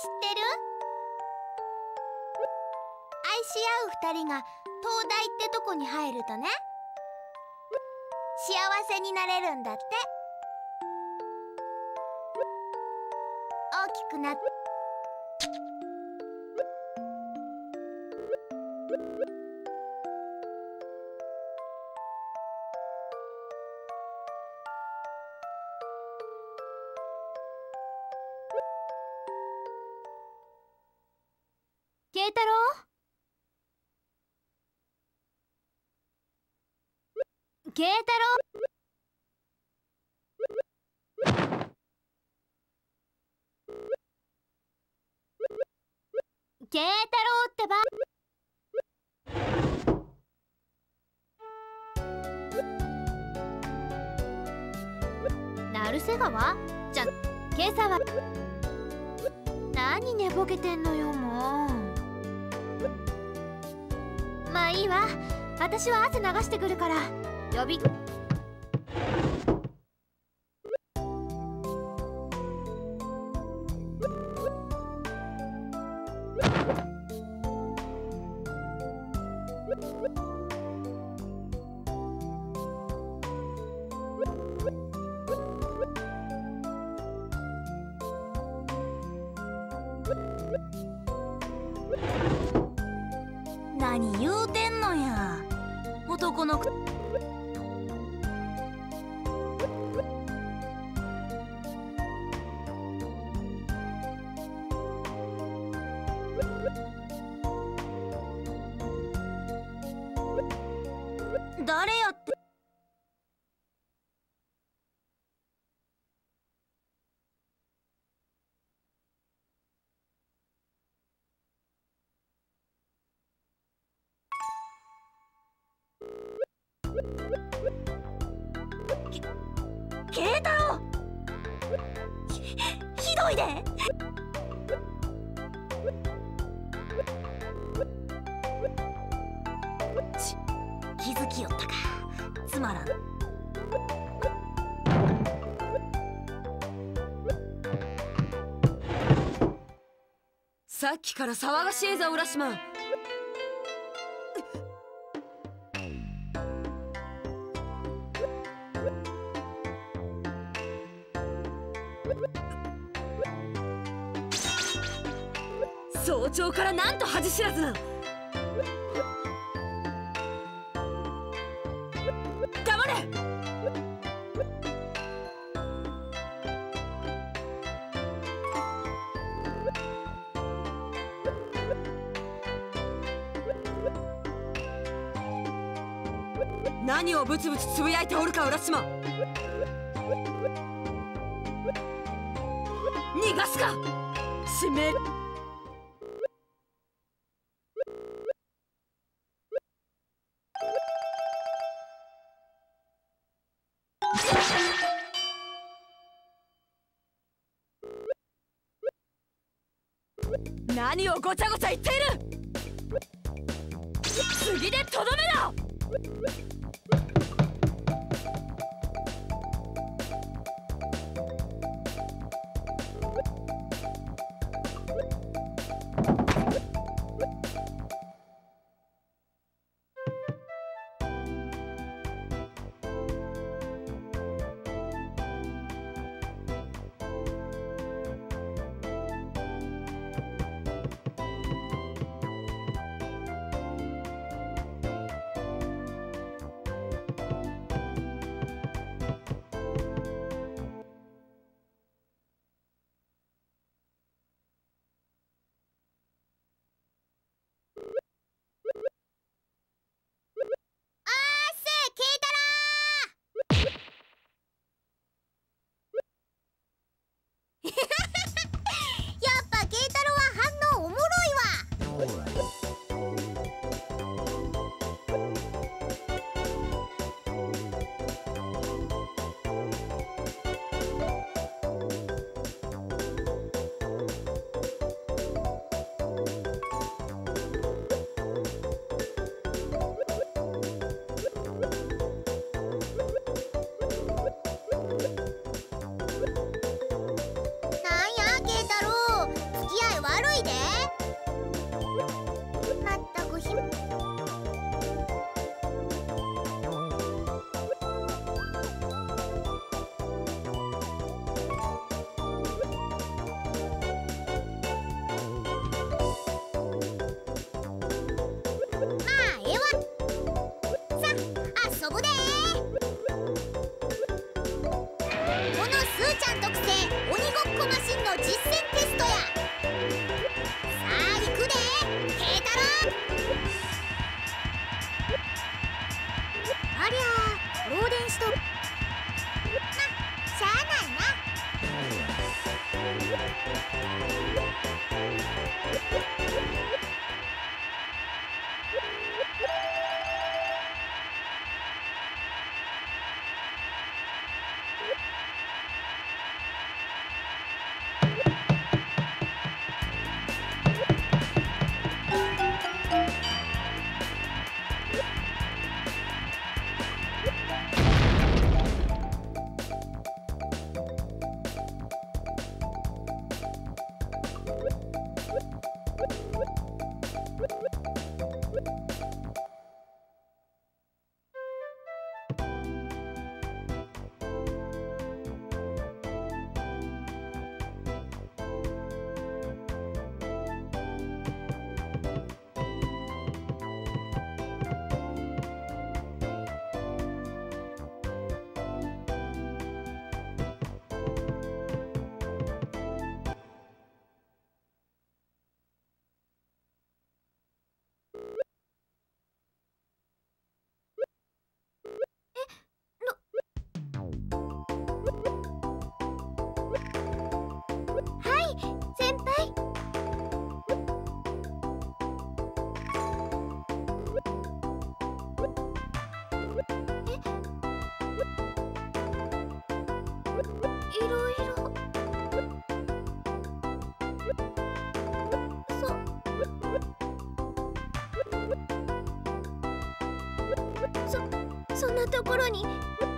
ってる？愛し合う二人が東大ってとこに入るとね、幸せになれるんだって。大きくなって慶太郎、慶太郎、慶太郎ってば。成瀬川じゃ、今朝は何寝ぼけてんのよ、もう。まあいいわ、私は汗流してくるから呼び。 何言うてんのや、男のく。誰やって。慶太郎、ひどいで。気づきよったか、つまらん。 さっきから騒がしいぞ、浦島。早朝からなんと恥知らずな。黙れ。何をブツブツつぶやいておるか、浦島。逃がすか、しめる。何をごちゃごちゃ言っている。次でとどめろ。 いろいろそんなところに